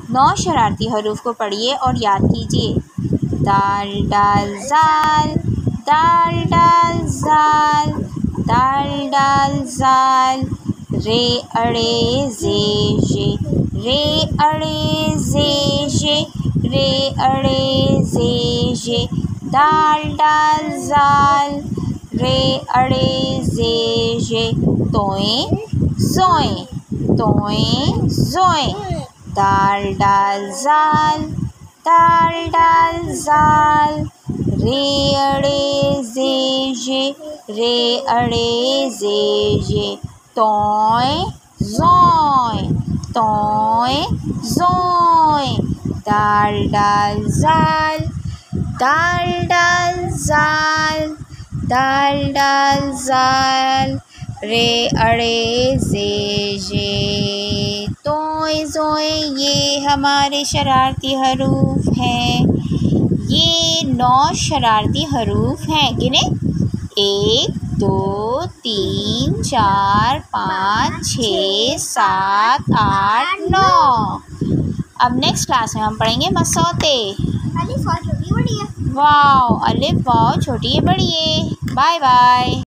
9 शरारती हरूफ को पढ़िए और याद कीजिए। दाल डाल जाल, दाल डाल जाल, दाल डाल जाल। रे अड़े जे, रे अड़े जे, रे अड़े जे। दाल डाल जाल, रे अड़े जे। तोएं जोएं, तोएं जोएं। दाल डाल जाल, दाल डाल जाल। रे अड़े जे, रे अड़े जे। तोएं जोएं, तोएं जोएं। दाल डाल जाल, दाल डाल जाल, दाल डाल जाल। रे अड़े जे। तोएं जोएं ये हमारे शरारती हरूफ हैं। ये 9 शरारती हरूफ हैं। गिने 1 2 3 4 5 6 7 8 9। अब नेक्स्ट क्लास में हम पढ़ेंगे मसौते। अलिफ वाव छोटी है बड़ी है। वाव, अलिफ वाव छोटी है बड़ी है। Bye bye.